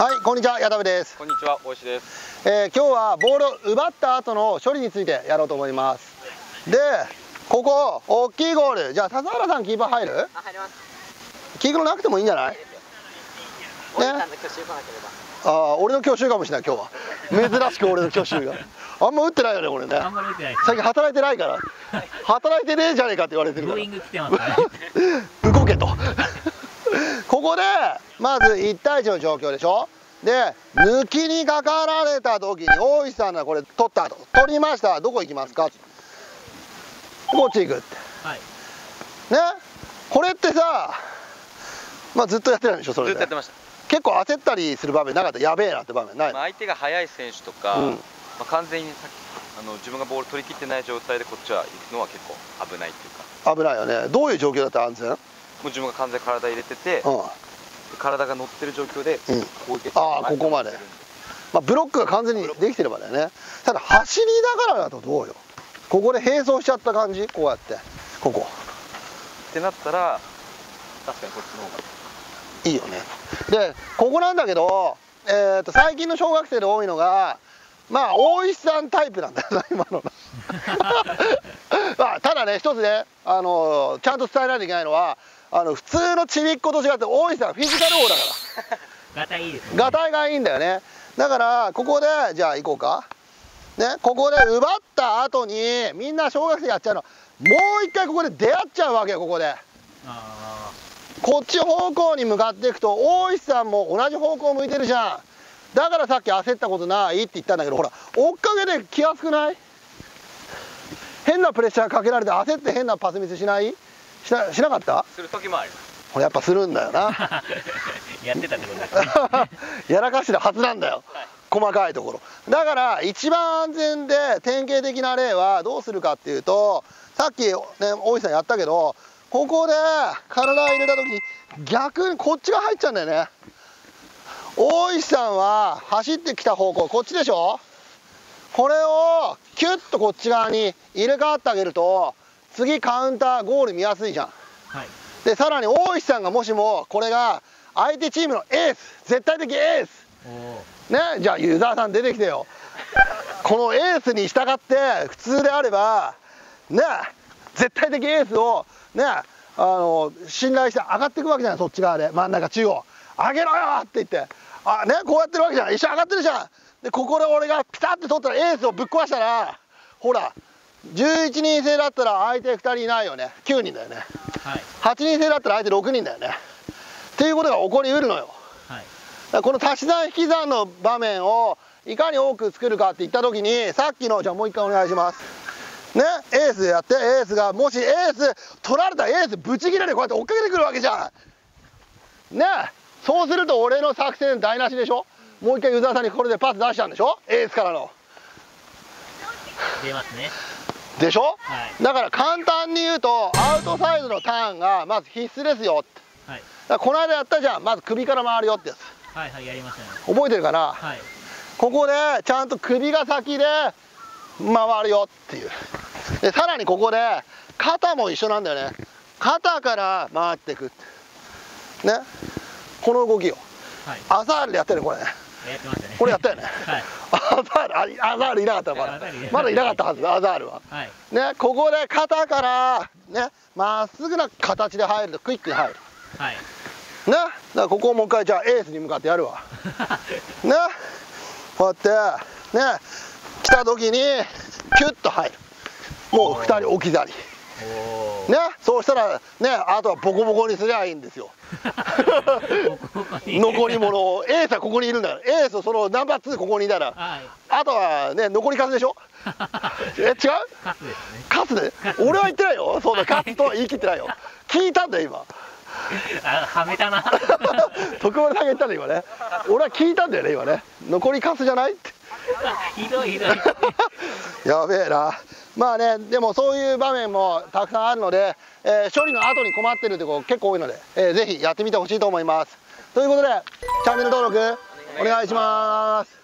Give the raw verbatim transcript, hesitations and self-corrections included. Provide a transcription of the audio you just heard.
はい、こんにちは、矢田部です。 こんにちは、大石です。 えー、今日はボールを奪った後の処理についてやろうと思います。で、ここ大きいゴール、じゃあ笹原さんキーパー入る？ あ、入ります。 キークロなくてもいいんじゃない？ね。ああ、俺の去就かもしれない今日は。珍しく俺の去就が。あんま打ってないよねこれね。 あんまり打ってない。 最近働いてないから。働いてねえじゃねえかって言われてるから。 ブーイング来てますからね。 動けと。ここでまずいち対いちの状況でしょ。で抜きにかかられた時に大石さんがこれ取ったと取りました。どこ行きますか？こっち行くって、はい、ね。これってさ、まあずっとやってないでしょそれで。 ずっとやってました。 結構焦ったりする場面なかった？やべえなって場面ない？ まあ相手が速い選手とか、うん、まあ完全にさっきあの自分がボール取り切ってない状態でこっちは行くのは結構危ないっていうか。 危ないよね。どういう状況だったら安全？もう自分が完全に体入れてて、うん、体が乗ってる状況で、 うん、ああここまで、まあ、ブロックが完全にできてればだよね。ただ走りながらだとどうよ。ここで並走しちゃった感じ。こうやってここってなったら確かにこっちの方がいいよね。でここなんだけど、えー、と最近の小学生で多いのがまあ大石さんタイプなんだよな今のまあただね一つね、あのちゃんと伝えないといけないのは、あの普通のちびっ子と違って大石さんはフィジカル王だからガタイいいですね。 ガタイがいいんだよね。だからここでじゃあ行こうかね。ここで奪った後にみんな小学生やっちゃうの、もう一回ここで出会っちゃうわけよ。ここであこっち方向に向かっていくと大石さんも同じ方向向いてるじゃん。だからさっき焦ったことないって言ったんだけど、ほら追っかけで来やすくない？変なプレッシャーかけられて焦って変なパスミスしない？しな、しなかった？ する時もある。 これやっぱするんだよなやってたってことですねやらかしてるはずなんだよ、はい、細かいところだから。一番安全で典型的な例はどうするかっていうと、さっき、ね、大石さんやったけど、ここで体入れた時に逆にこっちが入っちゃうんだよね。大石さんは走ってきた方向こっちでしょ。これをキュッとこっち側に入れ替わってあげると次カウンターゴール見やすいじゃん、はい、でさらに大石さんがもしもこれが相手チームのエース、絶対的エースね、じゃあ湯沢さん出てきてよこのエースに従って普通であればね、絶対的エースをね、あの信頼して上がっていくわけじゃない。そっち側で真ん中中央上げろよって言ってあ、ね、こうやってるわけじゃん。一緒上がってるじゃん。でここで俺がピタッて取ったらエースをぶっ壊したら、ほらじゅういちにん制だったら相手ふたりいないよね。きゅうにんだよね、はい、はちにん制だったら相手ろくにんだよねっていうことが起こりうるのよ、はい、だからこの足し算引き算の場面をいかに多く作るかって言った時に、さっきのじゃあもう一回お願いしますね。エースやって、エースがもしエース取られたらエースブチ切れでこうやって追っかけてくるわけじゃんね。そうすると俺の作戦台無しでしょ。もう一回湯沢さんにこれでパス出しちゃうんでしょ、エースからの。 出ますねでしょ、はい、だから簡単に言うとアウトサイドのターンがまず必須ですよって、はい、だからこの間やったじゃん。まず首から回るよってやつ、 はいはい、やりましたね。 覚えてるかな、はい、ここでちゃんと首が先で回るよっていう。でさらにここで肩も一緒なんだよね。肩から回っていくね、この動きよ、はい、アザールでやってるこれね。 やってましたね。これやったよね。はい、アザール、アザールいなかったまだ。まだいなかったはず、アザールは。はい、ね、ここで肩からね、まっすぐな形で入るとクイックに入る。はい。ね、だからここをもう一回じゃあエースに向かってやるわ。ね、こうやってね、来た時にキュッと入る。もうふたり置き去り。ね、そうしたらね、あとはボコボコにすりゃいいんですよ残り物を。エースはここにいるんだよ。エースそのナンバーツーここにいたら、はい、あとはね残り数でしょえ、違う？カスで？俺は言ってないよ。そうだ、カスとは言い切ってないよ。聞いたんだよ今。 あ、はめたな徳丸さんが言ったんだ今ね。俺は聞いたんだよね今ね。残りカスじゃないってひどいひどいやべえな。まあね、でもそういう場面もたくさんあるので、えー、処理の後に困ってるところ結構多いので、えー、ぜひやってみてほしいと思います。ということでチャンネル登録お願いします。